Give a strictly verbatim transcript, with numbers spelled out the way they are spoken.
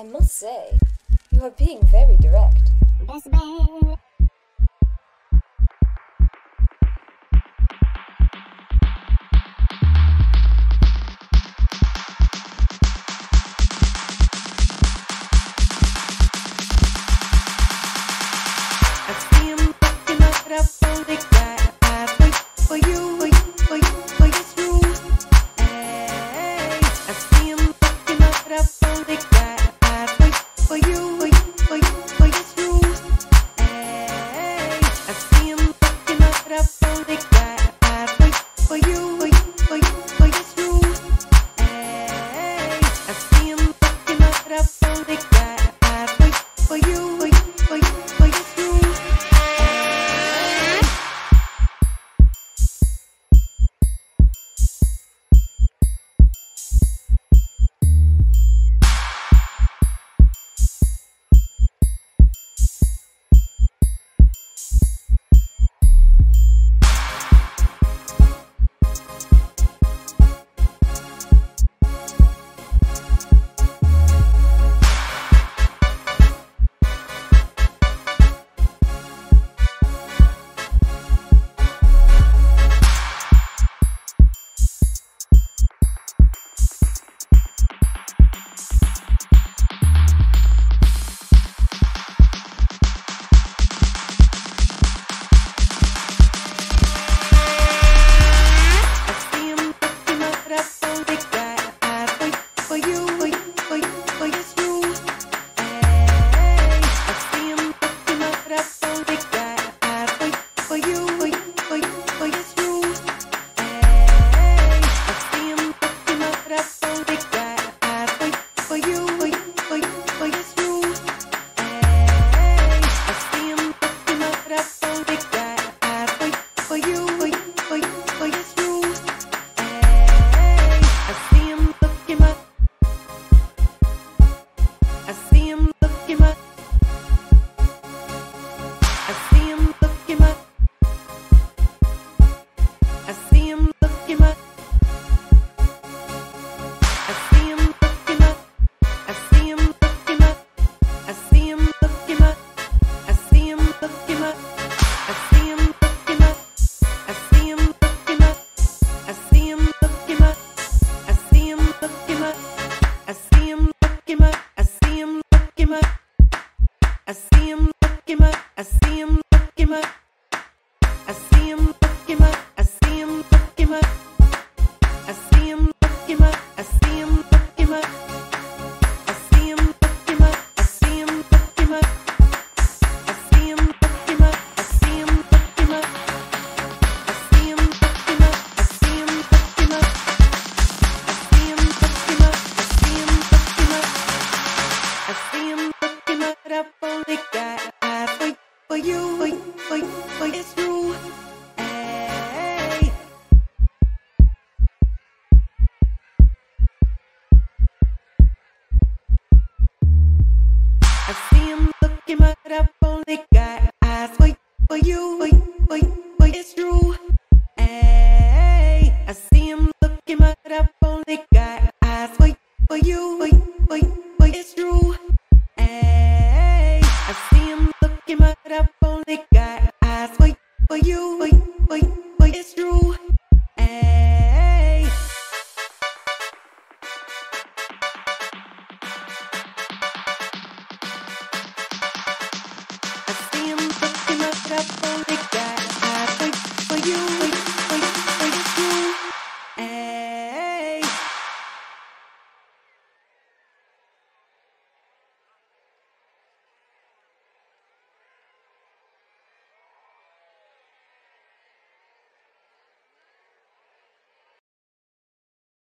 I must say, you are being very direct. BESSbad. I see him looking up at all the guys. Wait for you, wait, wait, wait, it's you. Hey, I see him looking up at all the guys. Wait for you, wait, wait, wait, it's you. Hey, I see him looking up at all the guys. Wait for you, wait, wait, wait, it's you. Hey, I see him looking up at all the guys. Wait for you, wait, wait, wait, it's you. I see him looking up, I see him looking up, I see him looking up, I see him looking up, I see him looking up, I see him looking up, I see him looking up, I see him looking up, I see him looking up, I see him looking up, I see him looking up, I see him looking up, I see him looking up, I see him looking up, I see him looking up at all the guys. Wait for you, wait, wait, wait, it's you. Hey. I see him looking up